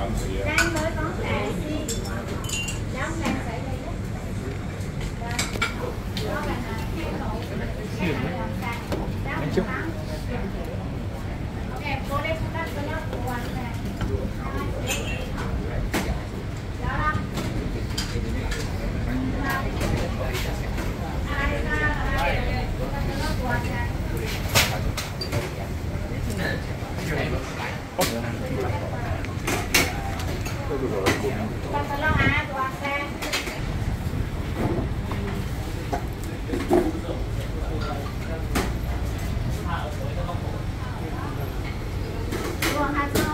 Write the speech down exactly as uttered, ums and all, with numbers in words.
Đang mới có cả gì? Đang đang xảy đây đó. Đó là Anh chúc. Em cô đây cũng đang có nó của anh nè. Đó đó. Ai ra ai nó của anh nè. Con lo hả của anh ra. Hãy subscribe cho kênh Ghiền Mì Gõ để không bỏ lỡ những video hấp dẫn.